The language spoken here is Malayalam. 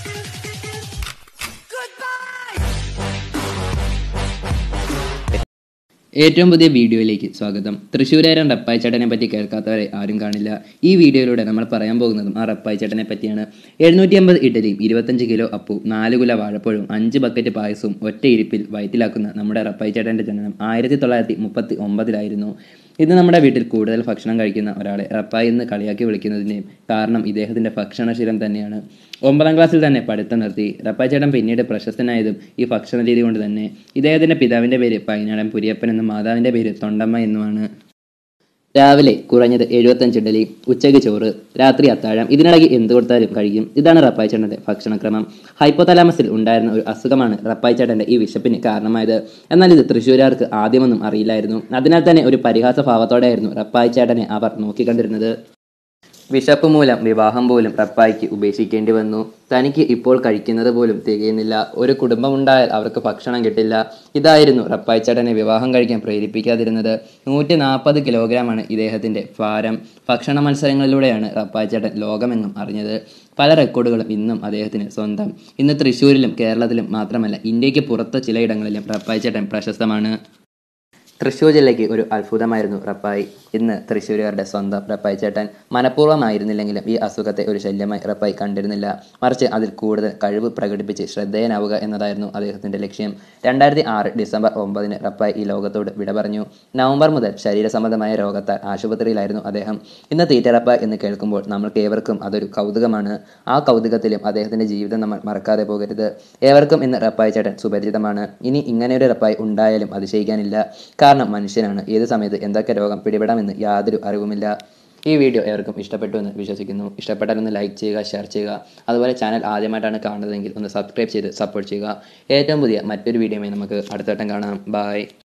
ഏറ്റവും പുതിയ വീഡിയോയിലേക്ക് സ്വാഗതം. തൃശ്ശൂരുകാരൻ റപ്പായി ചേട്ടനെ പറ്റി കേൾക്കാത്തവരെ ആരും കാണില്ല. ഈ വീഡിയോയിലൂടെ നമ്മൾ പറയാൻ പോകുന്നതും ആ റപ്പായി ചേട്ടനെ പറ്റിയാണ്. 750 ഇഡലിയും 25 കിലോ അപ്പവും 4 കുല വാഴപ്പഴവും 5 ബക്കറ്റ് പായസവും ഒറ്റ ഇരിപ്പിൽ വയറ്റിലാക്കുന്ന നമ്മുടെ റപ്പായി ചേട്ടൻ്റെ ജനനം 1939 ഇന്ന് നമ്മുടെ വീട്ടിൽ കൂടുതൽ ഭക്ഷണം കഴിക്കുന്ന ഒരാളെ റപ്പായി എന്ന് കളിയാക്കി വിളിക്കുന്നതിൻ്റെയും കാരണം ഇദ്ദേഹത്തിൻ്റെ ഭക്ഷണശീലം തന്നെയാണ്. 9ാം ക്ലാസ്സിൽ തന്നെ പഠിത്തം നിർത്തി. റപ്പായി ചേട്ടൻ പിന്നീട് പ്രശസ്തനായതും ഈ ഭക്ഷണ രീതി കൊണ്ട് തന്നെ. ഇദ്ദേഹത്തിൻ്റെ പിതാവിൻ്റെ പേര് പൈനാടൻ പുരിയപ്പൻ എന്നും മാതാവിൻ്റെ പേര് തൊണ്ടമ്മ എന്നുമാണ്. രാവിലെ കുറഞ്ഞത് 75 ഇഡലി, ഉച്ചയ്ക്ക് ചോറ്, രാത്രി അത്താഴം, ഇതിനിടയ്ക്ക് എന്ത് കൊടുത്താലും കഴിക്കും. ഇതാണ് റപ്പായി ചേട്ടൻ്റെ ഭക്ഷണക്രമം. ഹൈപ്പോതലാമസിൽ ഉണ്ടായിരുന്ന ഒരു അസുഖമാണ് റപ്പായി ചേട്ടൻ്റെ ഈ വിശപ്പിന് കാരണമായത്. എന്നാൽ ഇത് തൃശ്ശൂരുകാർക്ക് ആദ്യമൊന്നും അറിയില്ലായിരുന്നു. അതിനാൽ തന്നെ ഒരു പരിഹാസ ഭാവത്തോടെയായിരുന്നു റപ്പായി ചേട്ടനെ അവർ നോക്കിക്കണ്ടിരുന്നത്. വിശപ്പ് മൂലം വിവാഹം പോലും റപ്പായിക്ക് ഉപേക്ഷിക്കേണ്ടി വന്നു. തനിക്ക് ഇപ്പോൾ കഴിക്കുന്നത് പോലും തികയുന്നില്ല. ഒരു കുടുംബമുണ്ടായാൽ അവർക്ക് ഭക്ഷണം കിട്ടില്ല. ഇതായിരുന്നു റപ്പായി ചേട്ടനെ വിവാഹം കഴിക്കാൻ പ്രേരിപ്പിക്കാതിരുന്നത്. 140 കിലോഗ്രാമാണ് ഇദ്ദേഹത്തിൻ്റെ ഭാരം. ഭക്ഷണ മത്സരങ്ങളിലൂടെയാണ് റപ്പായി ചേട്ടൻ ലോകമെങ്ങും അറിഞ്ഞത്. പല റെക്കോർഡുകളും ഇന്നും അദ്ദേഹത്തിന് സ്വന്തം. ഇന്ന് തൃശ്ശൂരിലും കേരളത്തിലും മാത്രമല്ല, ഇന്ത്യക്ക് പുറത്ത് ചിലയിടങ്ങളിലും റപ്പായി ചേട്ടൻ പ്രശസ്തമാണ്. തൃശ്ശൂർ ജില്ലയ്ക്ക് ഒരു അത്ഭുതമായിരുന്നു റപ്പായി. ഇന്ന് തൃശ്ശൂരുകാരുടെ സ്വന്തം റപ്പായി ചേട്ടൻ. മനഃപൂർവ്വമായിരുന്നില്ലെങ്കിലും ഈ അസുഖത്തെ ഒരു ശല്യമായി റപ്പായി കണ്ടിരുന്നില്ല. മറിച്ച് അതിൽ കൂടുതൽ കഴിവ് പ്രകടിപ്പിച്ച് ശ്രദ്ധേയനാവുക എന്നതായിരുന്നു അദ്ദേഹത്തിൻ്റെ ലക്ഷ്യം. 2006 ഡിസംബർ 9 റപ്പായി ഈ ലോകത്തോട് വിട പറഞ്ഞു. നവംബർ മുതൽ ശരീര സംബന്ധമായ രോഗത്താൽ ആശുപത്രിയിലായിരുന്നു അദ്ദേഹം. ഇന്ന് തീറ്റ റപ്പായി എന്ന് കേൾക്കുമ്പോൾ നമ്മൾക്ക് ഏവർക്കും അതൊരു കൗതുകമാണ്. ആ കൗതുകത്തിലും അദ്ദേഹത്തിൻ്റെ ജീവിതം നമ്മൾ മറക്കാതെ പോകരുത്. ഏവർക്കും ഇന്ന് റപ്പായി ചേട്ടൻ സുപരിചിതമാണ്. ഇനി ഇങ്ങനെയൊരു റപ്പായി ഉണ്ടായാലും അതിശയിക്കാനില്ല. കാരണം മനുഷ്യനാണ്. ഏത് സമയത്ത് എന്തൊക്കെ രോഗം പിടിപെടാമെന്ന് യാതൊരു അറിവുമില്ല. ഈ വീഡിയോ ഏവർക്കും ഇഷ്ടപ്പെട്ടു എന്ന് വിശ്വസിക്കുന്നു. ഇഷ്ടപ്പെട്ടാൽ ഒന്ന് ലൈക്ക് ചെയ്യുക, ഷെയർ ചെയ്യുക. അതുപോലെ ചാനൽ ആദ്യമായിട്ടാണ് കാണുന്നതെങ്കിൽ ഒന്ന് സബ്സ്ക്രൈബ് ചെയ്ത് സപ്പോർട്ട് ചെയ്യുക. ഏറ്റവും പുതിയ മറ്റൊരു വീഡിയോയുമായി നമുക്ക് അടുത്ത വട്ടം കാണാം. ബൈ.